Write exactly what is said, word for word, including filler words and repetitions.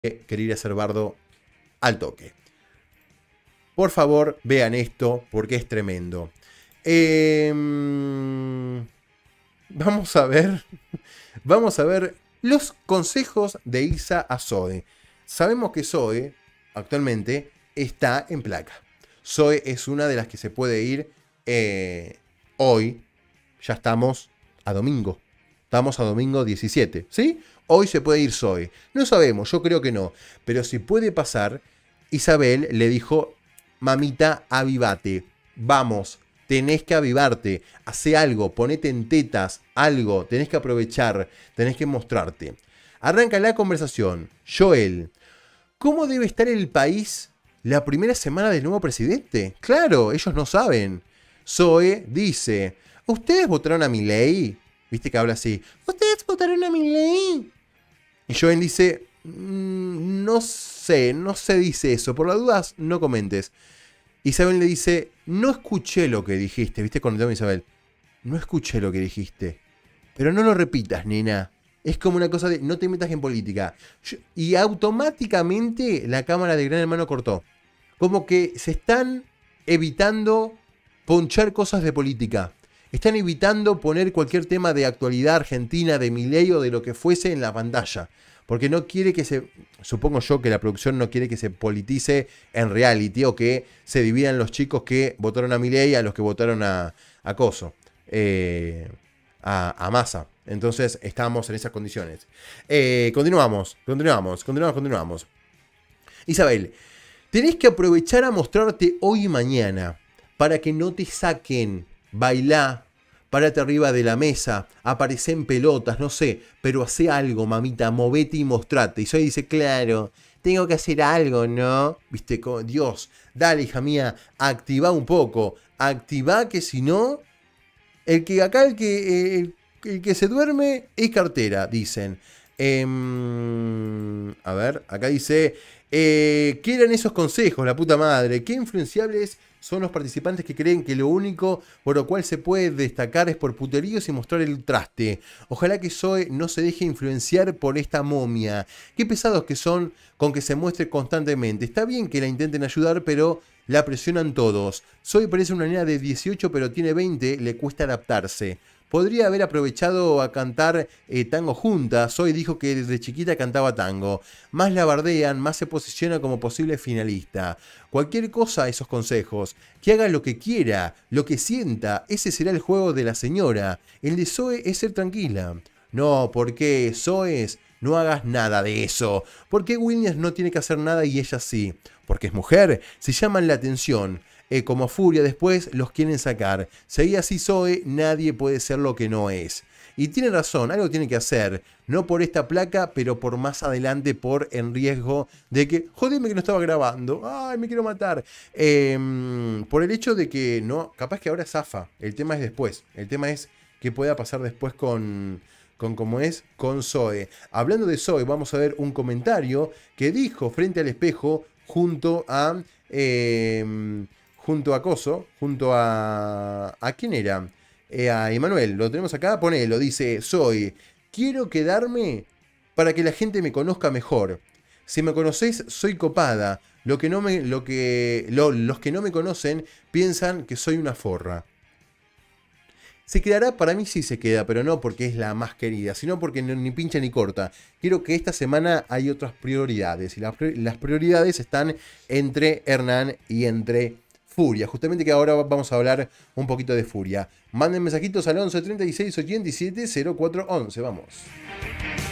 querer ir a ser bardo al toque. Por favor, vean esto porque es tremendo. Eh, vamos a ver. Vamos a ver los consejos de Isa a Zoe. Sabemos que Zoe actualmente está en placa. Zoe es una de las que se puede ir eh, hoy. Ya estamos a domingo. Estamos a domingo diecisiete, ¿sí? Hoy se puede ir Zoe. No sabemos, yo creo que no. Pero si puede pasar, Isabel le dijo: mamita, avivate. Vamos, tenés que avivarte. Hacé algo, ponete en tetas, algo. Tenés que aprovechar, tenés que mostrarte. Arranca la conversación. Joel: ¿cómo debe estar el país la primera semana del nuevo presidente? Claro, ellos no saben. Zoe dice: ¿ustedes votaron a Milei? ¿Viste que habla así? ¿Ustedes votaron a Milei? Y Joel dice: mmm, no sé, no se dice eso. Por las dudas, no comentes. Isabel le dice: no escuché lo que dijiste. ¿Viste? Cuando tengo Isabel: no escuché lo que dijiste. Pero no lo repitas, nena. Es como una cosa de no te metas en política. Yo, y automáticamente la cámara de Gran Hermano cortó. Como que se están evitando ponchar cosas de política. Están evitando poner cualquier tema de actualidad argentina, de Milei o de lo que fuese en la pantalla. Porque no quiere que se... Supongo yo que la producción no quiere que se politice en reality o que se dividan los chicos que votaron a Milei a los que votaron a, a Coso. Eh, a, a Massa. Entonces estamos en esas condiciones. Eh, continuamos, continuamos, continuamos, continuamos. Isabel: tenés que aprovechar a mostrarte hoy y mañana para que no te saquen. Bailá, párate arriba de la mesa, aparecé en pelotas, no sé, pero hacé algo, mamita, movete y mostrate. Y Zoe dice: claro, tengo que hacer algo, ¿no? Viste, Dios, dale, hija mía, activá un poco, activá, que si no, el que acá, el que, el, el que se duerme es cartera, dicen. Eh, a ver, acá dice: eh, ¿qué eran esos consejos, la puta madre? ¿Qué influenciables son los participantes que creen que lo único por lo cual se puede destacar es por puteríos y mostrar el traste? Ojalá que Zoe no se deje influenciar por esta momia. Qué pesados que son con que se muestre constantemente. Está bien que la intenten ayudar, pero la presionan todos. Zoe parece una niña de dieciocho, pero tiene veinte, le cuesta adaptarse. Podría haber aprovechado a cantar eh, tango juntas. Zoe dijo que desde chiquita cantaba tango. Más la bardean, más se posiciona como posible finalista. Cualquier cosa, esos consejos. Que haga lo que quiera, lo que sienta. Ese será el juego de la señora. El de Zoe es ser tranquila. No, ¿por qué? Zoe, no hagas nada de eso. ¿Por qué Williams no tiene que hacer nada y ella sí? Porque es mujer. Se llaman la atención. Eh, como furia, después los quieren sacar. Seguí así, Zoe, nadie puede ser lo que no es. Y tiene razón, algo tiene que hacer. No por esta placa, pero por más adelante, por en riesgo de que, jodeme que no estaba grabando, ay, me quiero matar. Eh, por el hecho de que, no, capaz que ahora zafa. El tema es después. El tema es qué pueda pasar después con... con cómo es, con Zoe. Hablando de Zoe, vamos a ver un comentario que dijo frente al espejo junto a... Eh, junto a Coso, junto a... ¿A quién era? Eh, a Emanuel, lo tenemos acá, ponelo, dice: Zoe, quiero quedarme para que la gente me conozca mejor. Si me conocéis, soy copada. Lo que no me, lo que, lo, los que no me conocen piensan que soy una forra. ¿Se quedará? Para mí sí se queda, pero no porque es la más querida, sino porque no, ni pincha ni corta. Quiero que esta semana hay otras prioridades, y las, las prioridades están entre Hernán y entre Furia. Justamente que ahora vamos a hablar un poquito de Furia. Manden mensajitos al once treinta y seis ochenta y siete cero cuatro once. Vamos.